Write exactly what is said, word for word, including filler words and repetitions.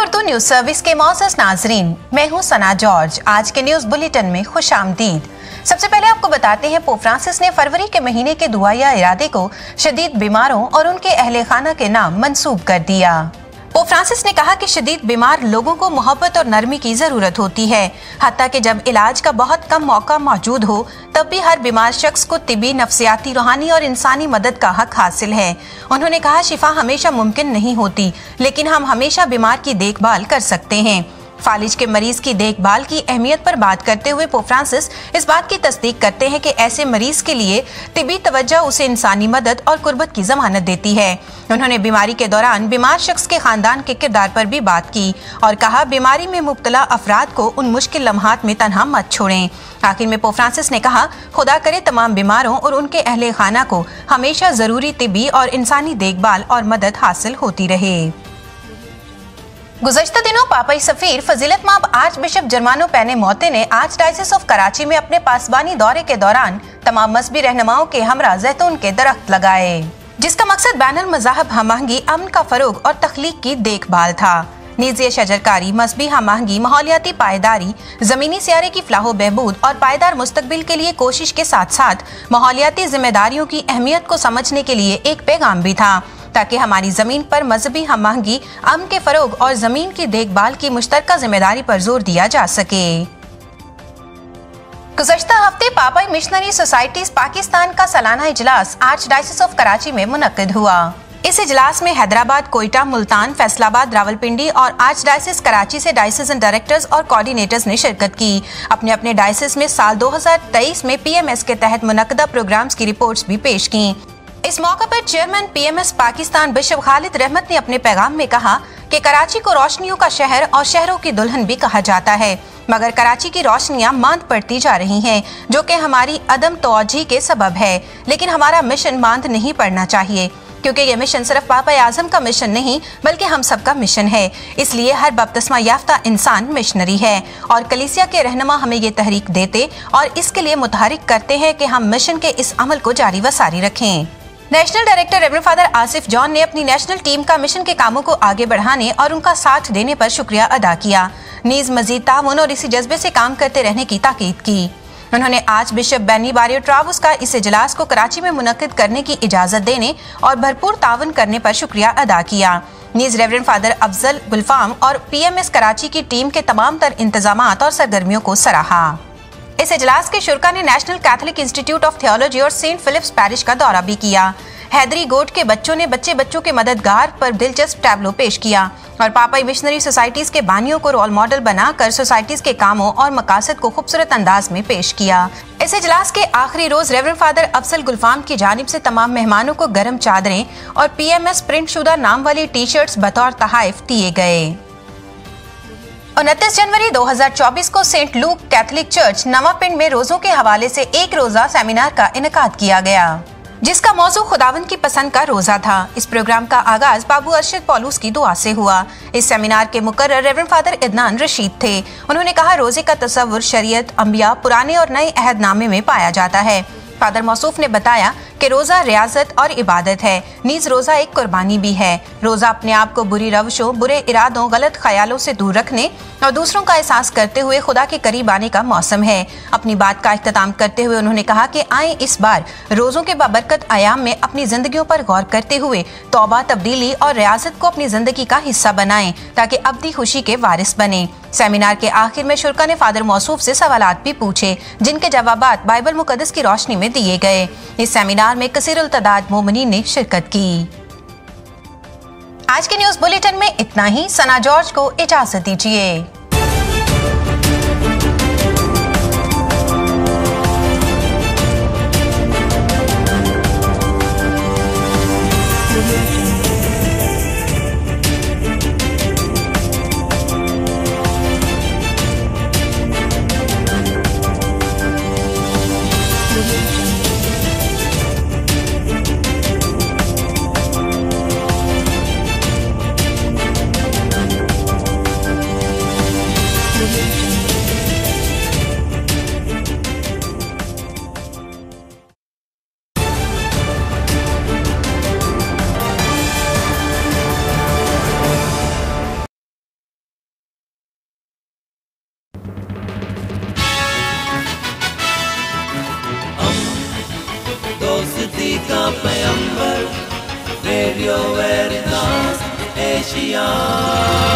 Urdu news service के मौजूद नाजरीन, मैं हूं सना जॉर्ज। आज के न्यूज बुलेटिन में खुशामदीद। सबसे पहले आपको बताते हैं, पोप फ्रांसिस ने फरवरी के महीने के दुआया इरादे को शदीद बीमारों और उनके अहले खाना के नाम मंसूब कर दिया। पोप फ्रांसिस ने कहा कि शदीद बीमार लोगों को मोहब्बत और नरमी की जरूरत होती है, हत्ता कि जब इलाज का बहुत कम मौका मौजूद हो तब भी हर बीमार शख्स को तिबी, नफ्सियाती, रूहानी और इंसानी मदद का हक हासिल है। उन्होंने कहा, शिफा हमेशा मुमकिन नहीं होती, लेकिन हम हमेशा बीमार की देखभाल कर सकते हैं। फालिज के मरीज की देखभाल की अहमियत पर बात करते हुए पोप फ्रांसिस इस बात की तस्दीक करते हैं कि ऐसे मरीज के लिए तिबी तवज्जो उसे इंसानी मदद और कुर्बत की जमानत देती है। उन्होंने बीमारी के दौरान बीमार शख्स के खानदान के किरदार पर भी बात की और कहा, बीमारी में मुब्तला अफराद को उन मुश्किल लम्हात में तन्हा मत छोड़ें। आखिर में पोप फ्रांसिस ने कहा, खुदा करे तमाम बीमारों और उनके अहले खाना को हमेशा जरूरी तिबी और इंसानी देखभाल और मदद हासिल होती रहे। गुज़श्ता दिनों पापाई सफीर फजीलत माब आर्च बिशप जर्मानो पेने मोते ने आर्च डायसिस ऑफ कराची में अपने पासबानी दौरे के दौरान तमाम मजहबी रहनुमाओं के हमरा जैतून के दरख्त लगाए, जिसका मकसद बैनुल मज़ाहब हमआहंगी, अमन का फरोग और तख्लीक की देखभाल था। निजी शजरकारी, मजहबी हमआहंगी, माहौलियाती पायदारी, जमीनी सियारे की फलाह बहबूद और पायदार मुस्तकबिल के लिए कोशिश के साथ साथ माहौलियाती जिम्मेदारियों की अहमियत को समझने के लिए एक पैगाम भी था, ताकि हमारी जमीन पर मजहबी हमआहंगी, अमन के फरोग और जमीन की देखभाल की मुश्तरका जिम्मेदारी पर जोर दिया जा सके। गुज़श्ता हफ्ते पापाई मिशनरी सोसाइटीज पाकिस्तान का सालाना इजलास आर्च डायसिस ऑफ कराची में मुनक्किद हुआ। इस इजलास में हैदराबाद, कोयटा, मुल्तान, फैसलाबाद, रावलपिंडी और आर्च डायसिस कराची से डायसिसन डायरेक्टर्स और कोऑर्डिनेटर्स ने शिरकत की। अपने अपने डायसिस में साल दो हजार तेईस में पीएमएस के तहत मुनक्किदा प्रोग्राम्स की रिपोर्ट्स भी पेश की। इस मौके पर chairman PMS Pakistan bishop Khalid Rehmat ने अपने पैगाम में कहा कि कराची को रोशनियों का शहर और शहरों की दुल्हन भी कहा जाता है, मगर कराची की रोशनियां मांद पड़ती जा रही हैं, जो कि हमारी अदम तवज्जुही के सबब है। लेकिन हमारा मिशन मांद नहीं पड़ना चाहिए, क्योंकि ये मिशन सिर्फ पापा आजम का मिशन नहीं बल्कि हम सबका मिशन है। इसलिए हर बपतिस्मा याफ्ता इंसान मिशनरी है और कलीसिया के रहनुमा हमें ये तहरीक देते और इसके लिए मुतहरिक करते हैं कि हम मिशन के इस अमल को जारी व सारी रखें। National director reverend father Asif John ने अपनी नेशनल टीम का मिशन के कामों को आगे बढ़ाने और उनका साथ देने पर शुक्रिया अदा किया, नीज मजीद ताउन और इसी जज्बे से काम करते रहने की ताकीद की। उन्होंने आज बिशप बेनी बारियो ट्रावुस का इस इजलास को कराची में मुनक्किद करने की इजाजत देने और भरपूर ताउन करने पर शुक्रिया अदा किया। नीज रेवरेंड फादर अफजल गुलफाम और पीएमएस कराची की टीम के तमाम तर इंतजामात और सरगर्मियों को सराहा। इस इजलास के शुरका ने national Catholic institute of theology और सेंट फिलिप्स पैरिश का दौरा भी किया। हैदरी गोट के बच्चों ने बच्चे बच्चों के मददगार पर दिलचस्प टैब्लो पेश किया और पापाई मिशनरी सोसाइटीज के बानियों को रोल मॉडल बनाकर सोसाइटीज के कामों और मकासद को खूबसूरत अंदाज में पेश किया। इस इजलास के आखिरी रोज रेवरेंड फादर अफजल गुलफाम की जानिब से तमाम मेहमानों को गर्म चादरें और पीएमएस प्रिंट शुदा नाम वाली टी शर्ट्स बतौर तहाइफ दिए गए। उनतीस जनवरी दो हजार चौबीस को Saint Luke Catholic church Nawapind में रोजों के हवाले से एक रोजा सेमिनार का इनेकाद किया गया, जिसका मौजू खुदावंद की पसंद का रोजा था। इस प्रोग्राम का आगाज बाबू अरशद पौलूस की दुआ से हुआ। इस सेमिनार के मुकर्रर रेवरेंड फादर इदनान रशीद थे। उन्होंने कहा, रोजे का तस्वुर शरीयत, अंबिया, पुराने और नए अहदनामे में पाया जाता है। फादर मौसूफ ने बताया कि रोजा रियाजत और इबादत है, नीज रोजा एक कुर्बानी भी है। रोजा अपने आप को बुरी रवशों, बुरे इरादों, गलत ख्यालों से दूर रखने और दूसरों का एहसास करते हुए खुदा के करीब आने का मौसम है। अपनी बात का इख्तिताम करते हुए उन्होंने कहा कि आए इस बार रोजों के बाबरकत आयाम में अपनी जिंदगियों पर गौर करते हुए तौबा, तब्दीली और रियाजत को अपनी जिंदगी का हिस्सा बनाएं, ताकि अब्दी खुशी के वारिस बने। सेमिनार के आखिर में शुरका ने फादर मौसूफ से सवालात भी पूछे, जिनके जवाबात बाइबल मुकद्दस की रोशनी में दिए गए। इस सेमिनार में कसीरुल तादाद मोमिनीन ने शिरकत की। आज के न्यूज बुलेटिन में इतना ही। सना जॉर्ज को इजाजत दीजिए। کا پیمبر ریڈیو ویریتاس ایشیا.